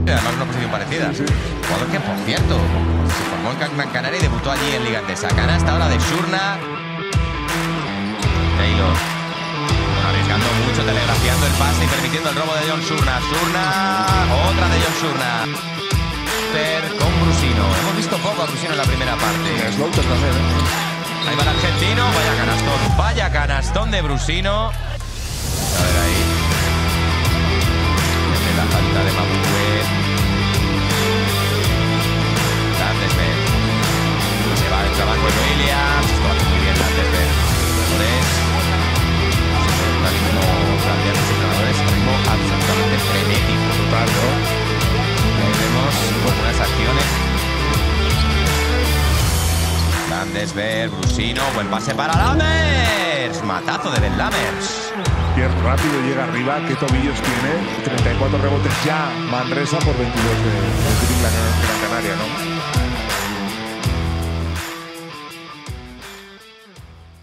Además, una posición parecida. Sí. Jugador que, por cierto, se formó en Gran Canaria y debutó allí en Liga Endesa. Canasta ahora de Xurna. Taylor. Arriesgando mucho, telegrafiando el pase y permitiendo el robo de John Xurna. Xurna. Otra de John Xurna. Con Brusino. Hemos visto poco a Brusino en la primera parte. Es Louter también, ¿eh? Ahí va el argentino. Vaya canastón. Vaya canastón de Brusino. A ver ahí. Desde la falta de Mabue. Landesberg. Se va del trabajo de Williams. Esto hace muy bien Landesberg. Jugadores. Ahora mismo plantean los entrenadores un ritmo absolutamente frenético. Total, ¿no? Ahí vemos unas acciones. Landesberg, Brusino, buen pase para Lammers. Matazo de Ben Lammers. Pierre rápido llega arriba. ¿Qué tobillos tiene? 34 rebotes ya. Manresa por 22 de